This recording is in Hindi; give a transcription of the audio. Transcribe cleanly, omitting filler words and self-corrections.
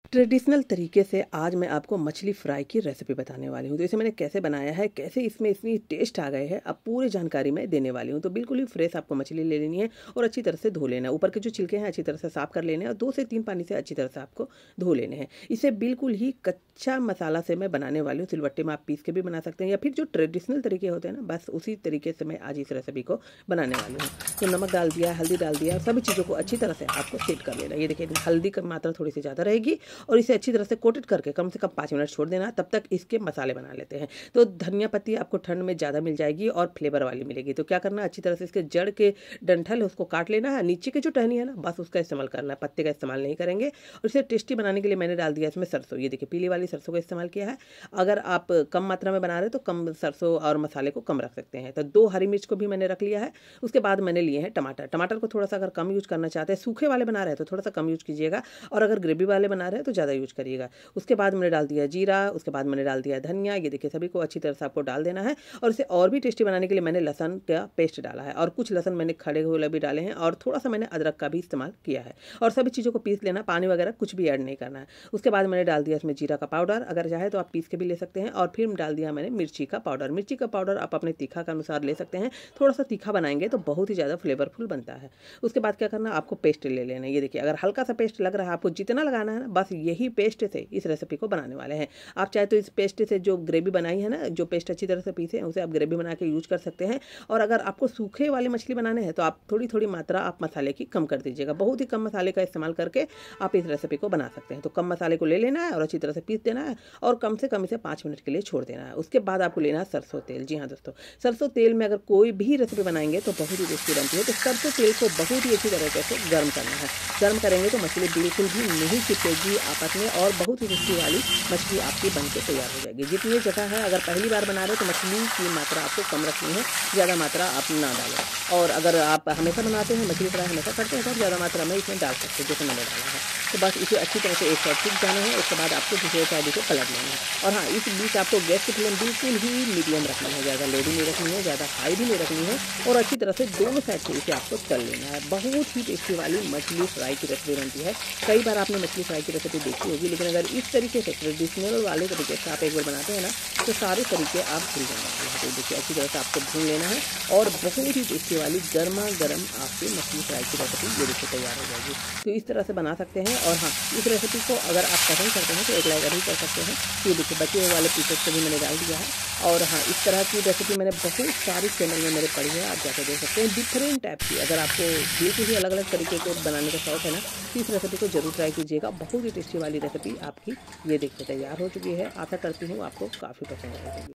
ट्रेडिशनल तरीके से आज मैं आपको मछली फ्राई की रेसिपी बताने वाली हूँ। तो इसे मैंने कैसे बनाया है, कैसे इसमें इतनी टेस्ट आ गए हैं, अब पूरी जानकारी मैं देने वाली हूँ। तो बिल्कुल ही फ्रेश आपको मछली ले लेनी है और अच्छी तरह से धो लेना है। ऊपर के जो छिलके हैं अच्छी तरह से साफ कर लेने हैं और 2 से 3 पानी से अच्छी तरह से आपको धो लेने हैं। इसे बिल्कुल ही कच्चा मसाला से मैं बनाने वाली हूँ। सिलबट्टे में आप पीस के भी बना सकते हैं या फिर जो ट्रेडिशनल तरीके होते हैं ना, बस उसी तरीके से मैं आज इस रेसिपी को बनाने वाली हूँ। तो नमक डाल दिया, हल्दी डाल दिया, सभी चीज़ों को अच्छी तरह से आपको सेट कर लेना। ये देखिए हल्दी की मात्रा थोड़ी सी ज़्यादा रहेगी और इसे अच्छी तरह से कोटेड करके कम से कम 5 मिनट छोड़ देना। तब तक इसके मसाले बना लेते हैं। तो धनिया पत्ती आपको ठंड में ज़्यादा मिल जाएगी और फ्लेवर वाली मिलेगी। तो क्या करना, अच्छी तरह से इसके जड़ के डंठल है उसको काट लेना है। नीचे के जो टहनी है ना, बस उसका इस्तेमाल करना है, पत्ते का इस्तेमाल नहीं करेंगे। और इसे टेस्टी बनाने के लिए मैंने डाल दिया इसमें सरसों। ये देखिए पीली वाली सरसों का इस्तेमाल किया है। अगर आप कम मात्रा में बना रहे हैं तो कम सरसों और मसाले को कम रख सकते हैं। तो 2 हरी मिर्च को भी मैंने रख लिया है। उसके बाद मैंने लिए हैं टमाटर। टमाटर को थोड़ा सा अगर कम यूज करना चाहते हैं, सूखे वाले बना रहे हैं तो थोड़ा सा कम यूज कीजिएगा और अगर ग्रेवी वाले बना रहे हैं तो ज़्यादा यूज करिएगा। उसके बाद मैंने डाल दिया जीरा, उसके बाद मैंने डाल दिया धनिया। ये देखिए सभी को अच्छी तरह से आपको डाल देना है। और इसे और भी टेस्टी बनाने के लिए मैंने लहसुन का पेस्ट डाला है और कुछ लहसुन मैंने खड़े हुए भी डाले हैं और थोड़ा सा मैंने अदरक का भी इस्तेमाल किया है। और सभी चीज़ों को पीस लेना, पानी वगैरह कुछ भी ऐड नहीं करना है। उसके बाद मैंने डाल दिया इसमें जीरा का पाउडर, अगर चाहे तो आप पीस के भी ले सकते हैं। और फिर डाल दिया मैंने मिर्ची का पाउडर। मिर्ची का पाउडर आप अपने तीखा के अनुसार ले सकते हैं। थोड़ा सा तीखा बनाएंगे तो बहुत ही ज़्यादा फ्लेवरफुल बनता है। उसके बाद क्या करना, आपको पेस्ट ले लेना है। ये देखिए अगर हल्का सा पेस्ट लग रहा है, आपको जितना लगाना है ना, बस यही पेस्ट से इस रेसिपी को बनाने वाले हैं। आप चाहे तो इस पेस्ट से जो ग्रेवी बनाई है ना, जो पेस्ट अच्छी तरह से पीसे हैं, उसे आप ग्रेवी बना के यूज कर सकते हैं। और अगर आपको सूखे वाली मछली बनाने हैं तो आप थोड़ी थोड़ी मात्रा आप मसाले की कम कर दीजिएगा। बहुत ही कम मसाले का इस्तेमाल करके आप इस रेसिपी को बना सकते हैं। तो कम मसाले को ले लेना है और अच्छी तरह से पीस देना है और कम से कम इसे 5 मिनट के लिए छोड़ देना है। उसके बाद आपको लेना है सरसों तेल। जी हाँ दोस्तों, सरसों तेल में अगर कोई भी रेसिपी बनाएंगे तो बहुत ही टेस्टी बनती है। तो सरसों तेल को बहुत ही अच्छी तरीके से गर्म करना है। गर्म करेंगे तो मछली बिल्कुल भी नहीं चिपकेगी आपस में और बहुत ही टेस्टी वाली मछली आपकी बनके तैयार हो जाएगी। जितनी जगह है, अगर पहली बार बना रहे हो तो मछली की मात्रा आपको कम रखनी है, ज़्यादा मात्रा आप ना डालें। और अगर आप हमेशा बनाते हैं, मछली फ्राई हमेशा करते हैं, तो ज़्यादा मात्रा में इसमें डाल सकते हैं जैसे मैंने डाला है। तो बस इसे अच्छी तरह से एक साइड सीख जाना है। उसके बाद आपको दूसरे साइड इसे पलट लेना है। और हाँ, इस बीच आपको गैस की फ्लेम बिल्कुल ही मीडियम रखना है, ज़्यादा लो भी नहीं रखनी है, ज़्यादा हाई भी नहीं रखनी है। और अच्छी तरह से दोनों साइड से इसे आपको तल लेना है। बहुत ही टेस्टी वाली मछली फ्राई की रेसिपी बनती है। कई बार आपने मछली फ्राई की रेसिपी देखी होगी, लेकिन अगर इस तरीके से ट्रेडिशनल वाले तरीके से आप एक बार बनाते हैं ना, तो सारे तरीके आप भूल जाएंगे। तो देखिए अच्छी तरह से आपको भून लेना है और बहुत ही टेस्टी वाली गर्मा गर्म आपकी मछली फ्राई की रेसिपी ये देखिए तैयार हो जाएगी। तो इस तरह से बना सकते हैं। और हाँ, इस रेसिपी को अगर आप पसंद करते हैं तो एक लाइक भी कर सकते हैं। ये देखिए बचे हुए वाले पीसेस को भी मैंने डाल दिया है। और हाँ, इस तरह की रेसिपी मैंने बहुत सारी चैनल में मेरे पढ़ी है, आप जाकर देख सकते हैं डिफरेंट टाइप की। अगर आपको बिल्कुल ही अलग अलग तरीके के बनाने का शौक है ना, तो इस रेसिपी को जरूर ट्राई कीजिएगा। बहुत ही टेस्टी वाली रेसिपी आपकी ये देखिए तैयार हो चुकी है। आशा करती हूँ आपको काफ़ी पसंद आएगी।